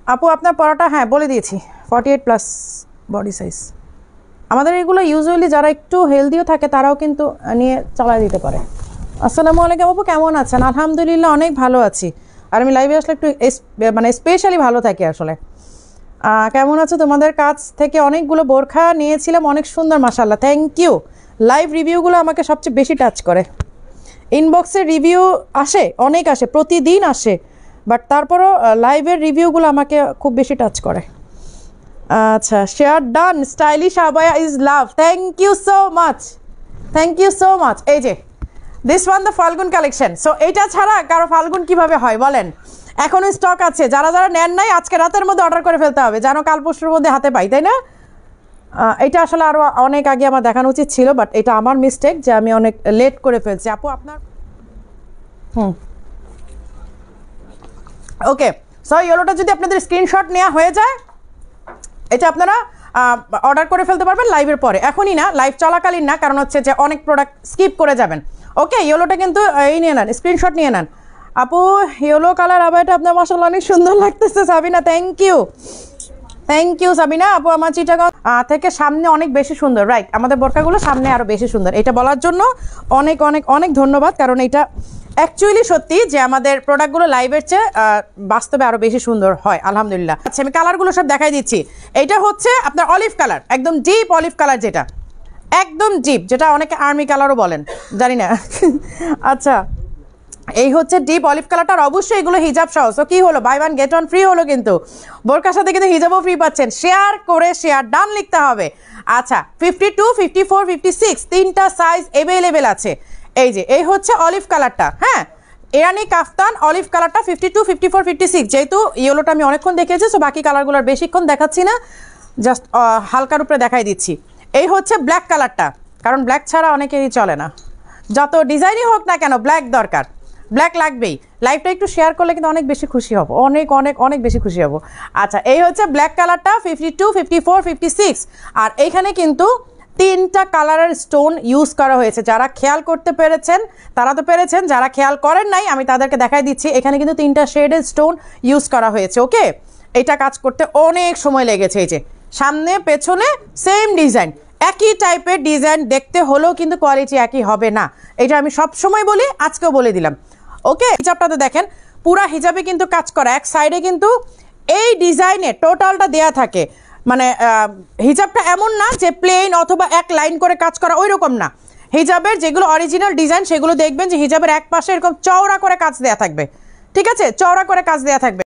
আপু আপনার পরাটা হ্যাঁ বলে দিয়েছি 48 প্লাস বডি সাইজ। আমাদের এগুলো ইউজুয়ালি যারা একটু হেলদিও থাকে তারাও কিন্তু নিয়ে চালাই দিতে পারে। আসসালামু আলাইকুম আপু, কেমন আছেন? আলহামদুলিল্লাহ অনেক ভালো আছি। আর আমি লাইভে আসলে একটু মানে স্পেশালি ভালো থাকি আসলে। কেমন আছো? তোমাদের কাছ থেকে অনেকগুলো বোরখা নিয়েছিলাম, অনেক সুন্দর মাশাআল্লাহ, থ্যাংক ইউ। লাইভ রিভিউগুলো আমাকে সবচেয়ে বেশি টাচ করে। ইনবক্সের রিভিউ আসে, অনেক আসে, প্রতিদিন আসে, বাট তারপরও লাইভের রিভিউগুলো আমাকে খুব বেশি টাচ করে। আচ্ছা, শেয়ার ডান। স্টাইলিশ আবায়া is love, thank you so much, thank you so much. এই যে this one the Falgun collection. So এইটা ছাড়া কারো ফাল্গুন কিভাবে হয় বলেন? এখনও স্টক আছে, যারা যারা নেন নাই আজকে রাতের মধ্যে অর্ডার করে ফেলতে হবে, যেন কাল পরশুর মধ্যে হাতে পাই, তাই না? এটা আসলে আরও অনেক আগে আমার দেখানো উচিত ছিল, বাট এটা আমার মিস্টেক যে আমি অনেক লেট করে ফেলছি। আপু আপনার ওকে, সো ইয়েলোটা যদি আপনাদের স্ক্রিনশট নেওয়া হয়ে যায়, এটা আপনারা অর্ডার করে ফেলতে পারবেন লাইভের পরে, এখনই না, লাইভ চলাকালীন না, কারণ হচ্ছে যে অনেক প্রোডাক্ট স্কিপ করে যাবেন। ওকে, ইয়েলোটা কিন্তু এই নিয়ে নেন, স্ক্রিনশট নিয়ে নেন। আপু ইয়েলো কালার আবায়াটা আপনার মাশাআল্লাহ অনেক সুন্দর লাগতেছে Sabina, thank you, thank you Sabina. আপু আমার চিটাগাং থেকে সামনে অনেক বেশি সুন্দর, রাইট, আমাদের বোরকাগুলো সামনে আরও বেশি সুন্দর। এটা বলার জন্য অনেক অনেক অনেক ধন্যবাদ, কারণ এটা অ্যাকচুয়ালি সত্যি যে আমাদের প্রোডাক্টগুলো লাইভের চেয়ে বাস্তবে আরও বেশি সুন্দর হয় আলহামদুলিল্লাহ। আচ্ছা, আমি কালারগুলো সব দেখাই দিচ্ছি। এইটা হচ্ছে আপনার অলিভ কালার, একদম ডিপ অলিভ কালার, যেটা একদম ডিপ, যেটা অনেকে আর্মি কালারও বলেন, জানি না। আচ্ছা, এই হচ্ছে ডিপ অলিভ কালারটা। আর অবশ্যই এগুলো হিজাব সহ, সো কী হলো, buy one get one free হলো, কিন্তু বোরকার সাথে কিন্তু হিজাবও ফ্রি পাচ্ছেন। শেয়ার করে শেয়ার ডান লিখতে হবে। আচ্ছা, 52, 54, 56 তিনটা সাইজ অ্যাভেলেবেল আছে। এই যে এই হচ্ছে অলিভ কালারটা, হ্যাঁ, ইরানি কাফতান অলিভ কালারটা 52, 54, 56। যেহেতু ইয়েলোটা আমি অনেকক্ষণ দেখেছি, সো বাকি কালারগুলোর বেশিক্ষণ দেখাচ্ছি না, জাস্ট হালকার উপরে দেখাই দিচ্ছি। এই হচ্ছে ব্ল্যাক কালারটা, কারণ ব্ল্যাক ছাড়া অনেকেরই চলে না, যত ডিজাইনই হোক না কেন ব্ল্যাক দরকার, ব্ল্যাক লাগবেই। লাইভটা একটু শেয়ার করলে কিন্তু অনেক বেশি খুশি হব, অনেক অনেক অনেক বেশি খুশি হব। আচ্ছা, এই হচ্ছে ব্ল্যাক কালারটা 52, 54, 56। আর এইখানে কিন্তু তিনটা কালারের স্টোন ইউজ করা হয়েছে। যারা খেয়াল করতে পেরেছেন তারা তো পেরেছেন, যারা খেয়াল করেন নাই আমি তাদেরকে দেখাই দিচ্ছি। এখানে কিন্তু তিনটা শেডের স্টোন ইউজ করা হয়েছে। ওকে, এটা কাজ করতে অনেক সময় লেগেছে। এই যে সামনে পেছনে সেম ডিজাইন, একই টাইপের ডিজাইন দেখতে হলেও কিন্তু কোয়ালিটি একই হবে না, এটা আমি সব সময় বলি, আজকেও বলে দিলাম। ওকে, হিজাবটা তো দেখেন, পুরা হিজাবে কিন্তু কাজ করা, এক সাইডে কিন্তু এই ডিজাইনে টোটালটা দেয়া থাকে। মানে হিজাবটা এমন না যে প্লেন অথবা এক লাইন করে কাজ করা, ওই রকম না। হিজাবের যেগুলো অরিজিনাল ডিজাইন সেগুলো দেখবেন যে হিজাবের এক পাশে এরকম চওড়া করে কাজ দেয়া থাকবে, ঠিক আছে, চওড়া করে কাজ দেয়া থাকবে।